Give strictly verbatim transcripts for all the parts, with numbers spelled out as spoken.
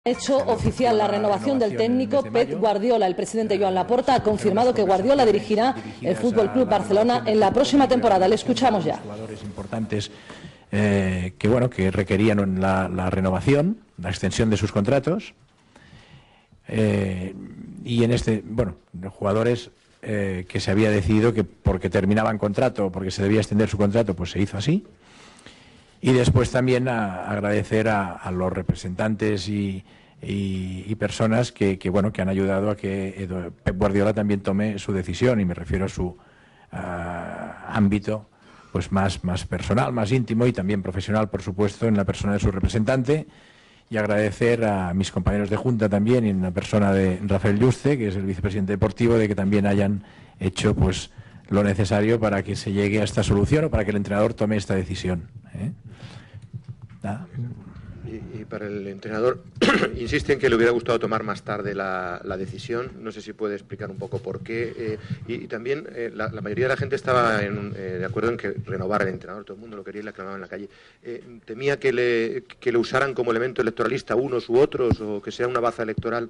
Hecho oficial la renovación del técnico Pep Guardiola. El presidente Joan Laporta ha confirmado que Guardiola dirigirá el Fútbol Club Barcelona en la próxima temporada. Le escuchamos ya. Jugadores importantes eh, que bueno que requerían la, la renovación, la extensión de sus contratos eh, y en este bueno jugadores eh, que se había decidido que porque terminaban contrato o porque se debía extender su contrato, pues se hizo así. Y después también a, a agradecer a, a los representantes y, y, y personas que, que bueno que han ayudado a que Pep Guardiola también tome su decisión, y me refiero a su uh, ámbito pues más, más personal, más íntimo y también profesional, por supuesto, en la persona de su representante. Y agradecer a mis compañeros de Junta también, y en la persona de Rafael Yuste, que es el vicepresidente deportivo, de que también hayan hecho pues lo necesario para que se llegue a esta solución o para que el entrenador tome esta decisión, ¿eh? Nada. Y, y para el entrenador, insiste en que le hubiera gustado tomar más tarde la, la decisión. No sé si puede explicar un poco por qué. Eh, y, y también eh, la, la mayoría de la gente estaba en, eh, de acuerdo en que renovar al entrenador. Todo el mundo lo quería y le aclamaban en la calle. Eh, ¿Temía que le, que le usaran como elemento electoralista unos u otros, o que sea una baza electoral?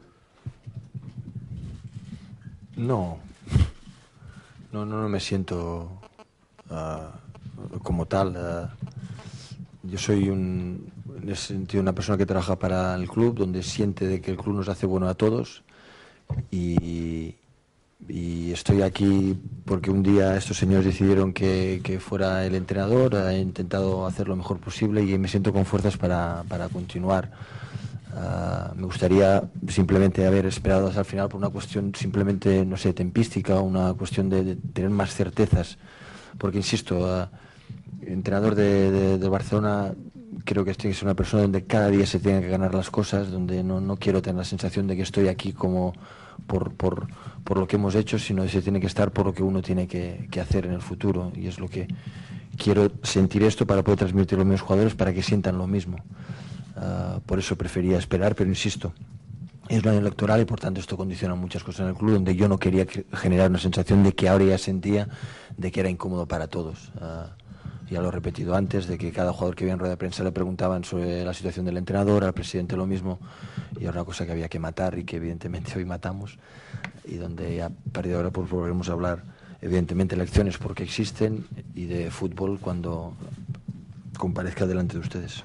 No. No, no, no me siento uh, como tal. Uh, yo soy un, en ese sentido una persona que trabaja para el club, donde siente de que el club nos hace bueno a todos, y, y estoy aquí porque un día estos señores decidieron que, que fuera el entrenador. He intentado hacer lo mejor posible y me siento con fuerzas para, para continuar. Uh, me gustaría simplemente haber esperado hasta el final por una cuestión simplemente, no sé, tempística, una cuestión de, de tener más certezas, porque insisto, uh, entrenador de, de, de Barcelona, creo que tiene que ser una persona donde cada día se tengan que ganar las cosas, donde no, no quiero tener la sensación de que estoy aquí como por, por, por lo que hemos hecho, sino que se tiene que estar por lo que uno tiene que, que hacer en el futuro, y es lo que quiero sentir esto para poder transmitirlo a mis jugadores, para que sientan lo mismo. Uh, por eso prefería esperar, pero insisto, es lo año electoral y por tanto esto condiciona muchas cosas en el club, donde yo no quería que, generar una sensación de que ahora ya sentía de que era incómodo para todos. Uh, ya lo he repetido antes, de que cada jugador que veía en rueda de prensa le preguntaban sobre la situación del entrenador, al presidente lo mismo, y era una cosa que había que matar y que evidentemente hoy matamos, y donde ya a partir de ahora pues volveremos a hablar evidentemente de elecciones porque existen, y de fútbol cuando comparezca delante de ustedes.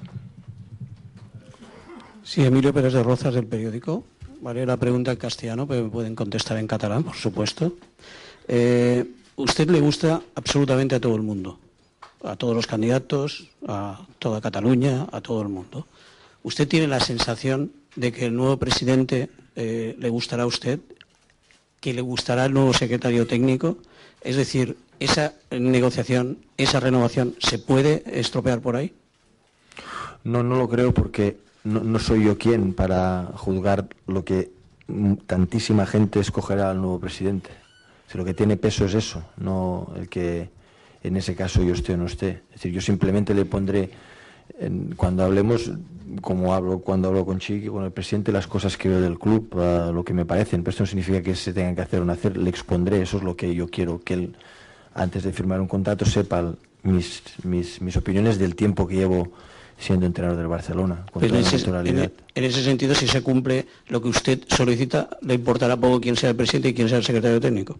Sí, Emilio Pérez de Rozas, del periódico. Vale, la pregunta en castellano, pero me pueden contestar en catalán, por supuesto. Eh, usted le gusta absolutamente a todo el mundo, a todos los candidatos, a toda Cataluña, a todo el mundo. ¿Usted tiene la sensación de que el nuevo presidente eh, le gustará a usted, que le gustará el nuevo secretario técnico? Es decir, ¿esa negociación, esa renovación se puede estropear por ahí? No, no lo creo, porque No, no soy yo quien para juzgar lo que tantísima gente escogerá al nuevo presidente. Si lo que tiene peso es eso, no el que en ese caso yo esté o no esté. Es decir, yo simplemente le pondré, en, cuando hablemos, como hablo cuando hablo con Chiqui, con el presidente, las cosas que veo del club, uh, lo que me parecen. Pero esto no significa que se tengan que hacer o no hacer, le expondré. Eso es lo que yo quiero, que él, antes de firmar un contrato, sepa mis, mis, mis opiniones del tiempo que llevo siendo entrenador del Barcelona, con Pero toda en, la ese, naturalidad. en, en ese sentido, si se cumple lo que usted solicita, ¿le importará poco quién sea el presidente y quién sea el secretario técnico?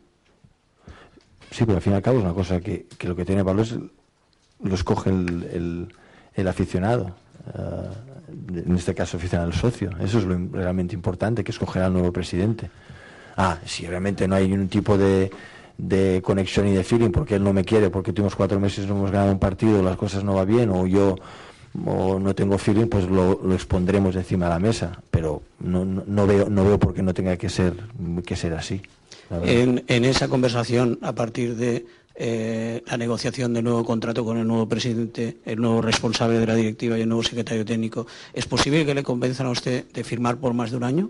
Sí, pero al fin y al cabo es una cosa que, que lo que tiene valor es lo escoge el, el, el aficionado, uh, en este caso aficionado al socio. Eso es lo realmente importante, que escogerá al nuevo presidente. Ah, si realmente no hay un tipo de, de conexión y de feeling, porque él no me quiere, porque últimos cuatro meses no hemos ganado un partido, las cosas no van bien, o yo o no tengo feeling, pues lo, lo expondremos encima de la mesa, pero no, no, no veo no veo por qué no tenga que ser que ser así. En, en esa conversación, a partir de eh, la negociación del nuevo contrato con el nuevo presidente, el nuevo responsable de la directiva y el nuevo secretario técnico, ¿es posible que le convenzan a usted de firmar por más de un año?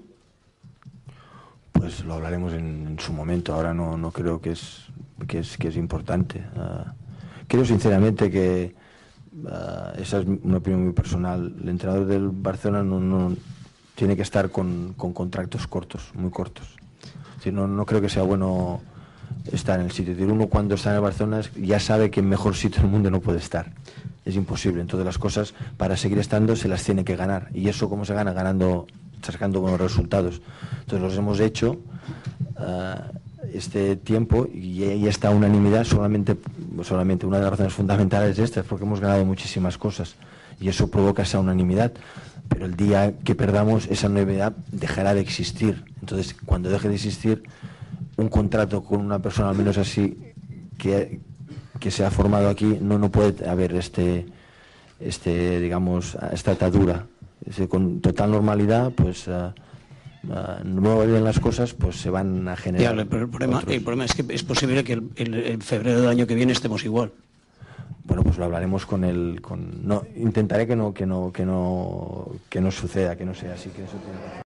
Pues lo hablaremos en, en su momento. Ahora no, no creo que es que es que es importante. Uh, creo sinceramente que Uh, esa es una opinión muy personal. El entrenador del Barcelona no, no tiene que estar con, con contratos cortos, muy cortos. Es decir, no, no creo que sea bueno estar en el sitio. Es decir, uno cuando está en el Barcelona ya sabe que en mejor sitio del mundo no puede estar. Es imposible. Entonces las cosas, para seguir estando, se las tiene que ganar. Y eso, ¿cómo se gana? Ganando sacando buenos resultados. Entonces los hemos hecho uh, este tiempo y, y esta unanimidad solamente, solamente una de las razones fundamentales es esta, es porque hemos ganado muchísimas cosas y eso provoca esa unanimidad. Pero el día que perdamos, esa unanimidad dejará de existir. Entonces, cuando deje de existir un contrato con una persona, al menos así, que, que se ha formado aquí, no, no puede haber este, este, digamos, esta atadura. Es, con total normalidad, pues, uh, uh, no vayan las cosas, pues se van a generar. Ya, pero el problema, el problema es que es posible que el, el, en febrero del año que viene estemos igual. Bueno, pues lo hablaremos con el, con, no, intentaré que no, que no, que no, que no suceda, que no sea así, que eso tiene que